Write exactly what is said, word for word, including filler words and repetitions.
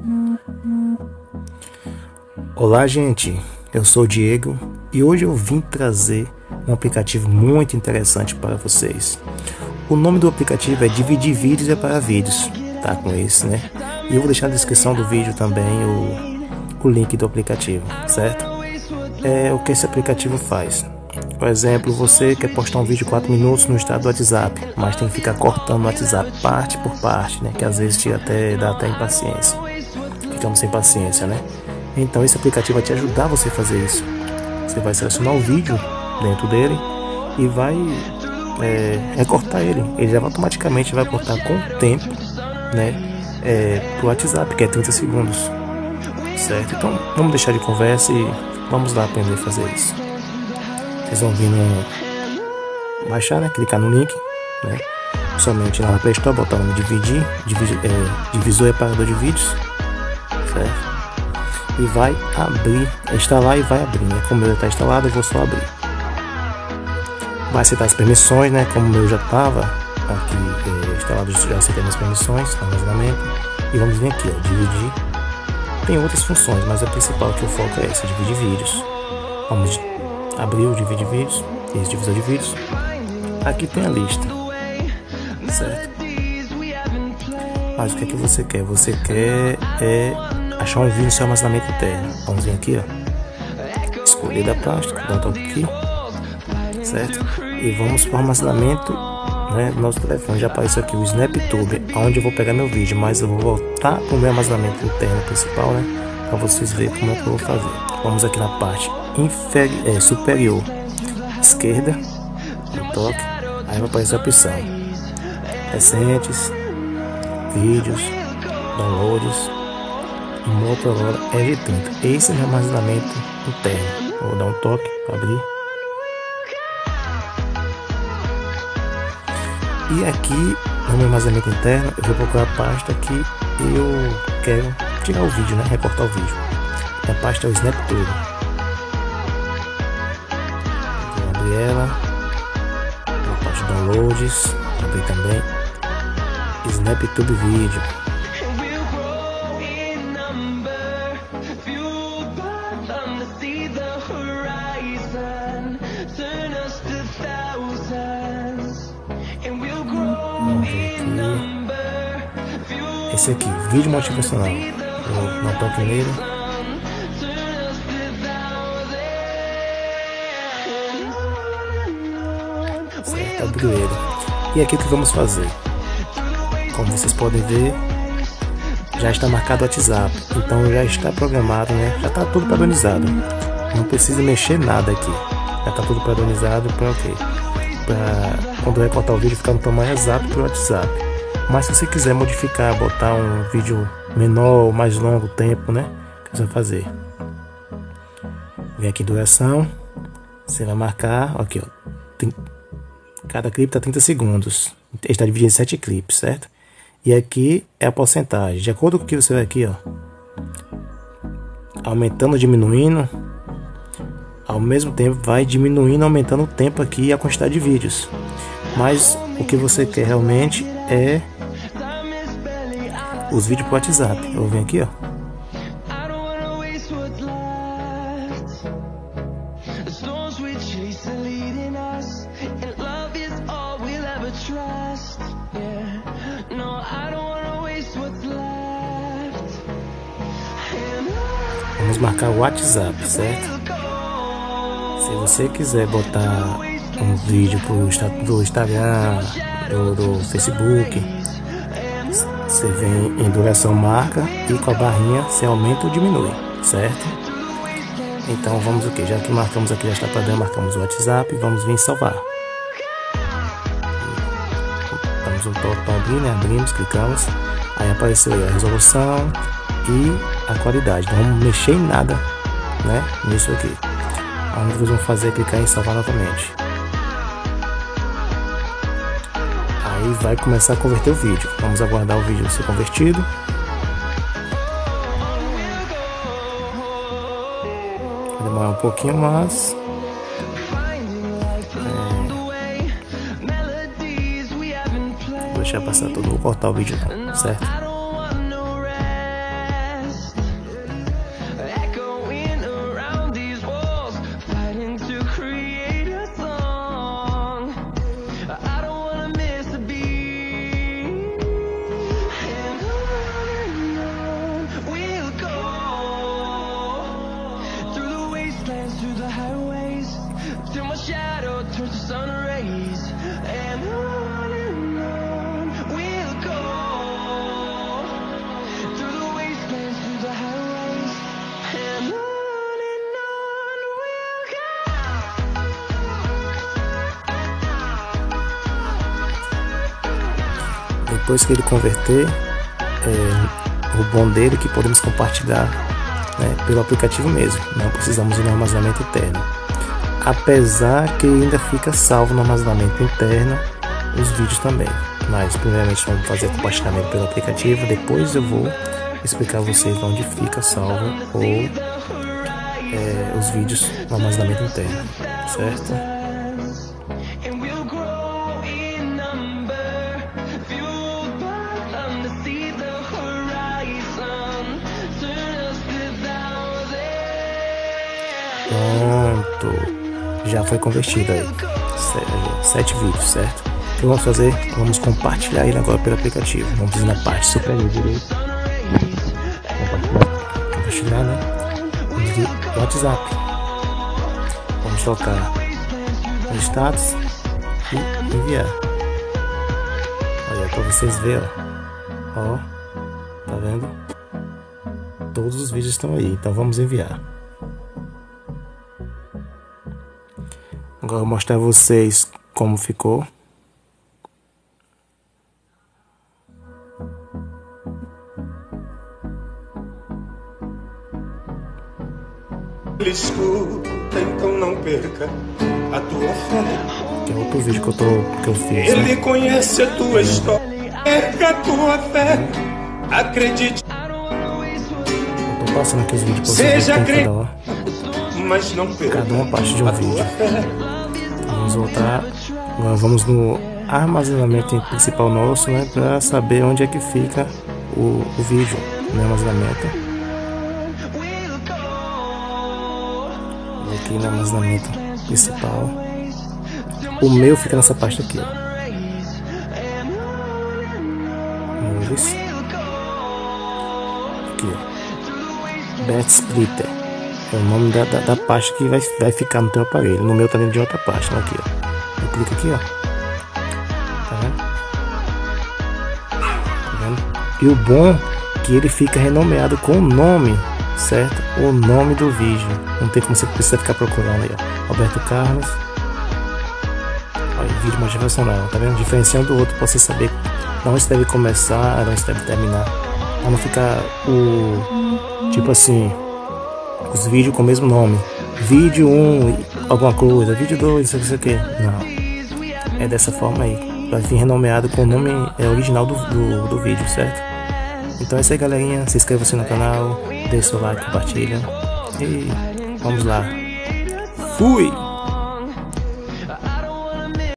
Olá gente, eu sou o Diego e hoje eu vim trazer um aplicativo muito interessante para vocês. O nome do aplicativo é Dividir Vídeos é para Vídeos, tá com esse, né? E eu vou deixar na descrição do vídeo também o, o link do aplicativo, certo? É o que esse aplicativo faz. Por exemplo, você quer postar um vídeo de quatro minutos no estado do WhatsApp, mas tem que ficar cortando o WhatsApp parte por parte, né? Que às vezes tira até, dá até impaciência. Ficamos sem paciência, né? Então esse aplicativo vai te ajudar você a fazer isso. Você vai selecionar o vídeo dentro dele e vai é, recortar ele. Ele já automaticamente vai cortar com o tempo, né? É, pro WhatsApp, que é trinta segundos, certo? Então vamos deixar de conversa e vamos lá aprender a fazer isso. Vocês vão vir no baixar, né? Clicar no link, né? Somente lá na Play Store, botar o nome dividir, dividir, é, divisor e apagador de vídeos, certo? E vai abrir, instalar e vai abrir, né? Como o meu já está instalado, eu vou só abrir. Vai aceitar as permissões, né? Como o meu já estava aqui é, instalado, já aceitei as permissões, armazenamento. E vamos vir aqui, ó, dividir. Tem outras funções, mas a principal que eu foco é essa, dividir vídeos. Vamos abrir o dividir vídeos, esse divisor de vídeos. Aqui tem a lista, certo? Mas o que é que você quer? Você quer é achar um vídeo no seu armazenamento interno. Vamos vir aqui, ó, escolher da pasta, dá um toque aqui, certo? E vamos para o armazenamento, né, do nosso telefone. Já apareceu aqui o SnapTube, onde eu vou pegar meu vídeo, mas eu vou voltar para o meu armazenamento interno principal, né, para vocês verem como é que eu vou fazer. Vamos aqui na parte inferior, é, superior esquerda, um toque, aí vai aparecer a opção recentes, vídeos, downloads, Motorola R trinta. Esse é o meu armazenamento interno. Vou dar um toque para abrir. E aqui no meu armazenamento interno eu vou procurar a pasta que eu quero tirar o vídeo, né? Recortar o vídeo. E a pasta é o SnapTube. Vou abrir ela. A parte de downloads. Abrir também. SnapTube Vídeo. Esse aqui, vídeo motivacional. Vou dar um toque nele. Certo, abriu ele. E aqui o que vamos fazer? Como vocês podem ver, já está marcado o WhatsApp. Então já está programado, né? Já está tudo padronizado. Não precisa mexer nada aqui. Já está tudo padronizado para o quê? Para quando eu recortar o vídeo ficar no tamanho exato para o WhatsApp. Mas se você quiser modificar, botar um vídeo menor ou mais longo tempo, né? O que você vai fazer? Vem aqui em duração. Você vai marcar, aqui ó. Tem, cada clipe está trinta segundos. Ele está dividido em sete clipes, certo? E aqui é a porcentagem. De acordo com o que você vai aqui, ó. Aumentando ou diminuindo. Ao mesmo tempo vai diminuindo, aumentando o tempo aqui e a quantidade de vídeos. Mas o que você quer realmente é os vídeos pro WhatsApp. Eu vou vir aqui, ó. Vamos marcar o WhatsApp, certo? Se você quiser botar um vídeo pro do Instagram, do, do Facebook, você vem em duração, marca, e com a barrinha você aumenta ou diminui, certo? Então vamos o que? Já que marcamos aqui, já está padrão, marcamos o WhatsApp, vamos vir salvar. Damos um toque para abrir, né? Abrimos, clicamos, aí apareceu aí a resolução e a qualidade. Não vamos mexer em nada, né? Nisso aqui. A única coisa que vamos fazer é clicar em salvar novamente. Aí vai começar a converter o vídeo. Vamos aguardar o vídeo ser convertido. Vai demorar um pouquinho, mas é... vou deixar passar tudo. Vou cortar o vídeo não, certo? Depois que ele converter, é, o bom dele é que podemos compartilhar, né, pelo aplicativo mesmo, não precisamos ir no armazenamento interno. Apesar que ainda fica salvo no armazenamento interno os vídeos também, mas primeiramente vamos fazer compartilhamento pelo aplicativo, depois eu vou explicar a vocês onde fica salvo ou é, os vídeos no armazenamento interno, certo? Pronto, já foi convertido aí, sete vídeos, certo? O que vamos fazer? Vamos compartilhar ele agora pelo aplicativo. Vamos ir na parte superior direita, compartilhar, compartilhar, né? Vamos vir no WhatsApp, vamos tocar no status e enviar. Olha, para vocês verem, ó, ó, tá vendo? Todos os vídeos estão aí, então vamos enviar. Agora eu vou mostrar a vocês como ficou. Ele escuta, então não perca a tua fé. Que é outro vídeo que eu, tô, que eu fiz. Ele né? conhece a tua história, perca a tua fé. Acredite. Eu tô passando aqui os vídeos pra vocês Seja verem cada hora. Mas não perca Cada uma parte de um a vídeo. tua fé. Vamos voltar. Agora vamos no armazenamento principal nosso, né? Para saber onde é que fica o, o vídeo no armazenamento. E aqui no armazenamento principal. O meu fica nessa parte aqui, ó. Movies. Aqui, ó. Best Splitter. É o nome da, da, da pasta que vai, vai ficar no teu aparelho. No meu tá dentro de outra pasta, aqui, ó. Eu clico aqui, ó. Tá vendo? Tá vendo? E o bom é que ele fica renomeado com o nome, certo? O nome do vídeo. Não tem como você precisar ficar procurando aí, ó. Roberto Carlos. Olha, vídeo motivacional, tá vendo? Diferenciando do outro pra você saber onde você deve começar, onde você deve terminar. Pra não ficar o... tipo assim... os vídeos com o mesmo nome, vídeo um, alguma coisa, vídeo dois, não sei o que, não, é dessa forma aí, vai vir renomeado com o nome é, original do, do, do vídeo, certo? Então é isso aí, galerinha, se inscreva-se no canal, deixe seu like, compartilha e vamos lá, fui!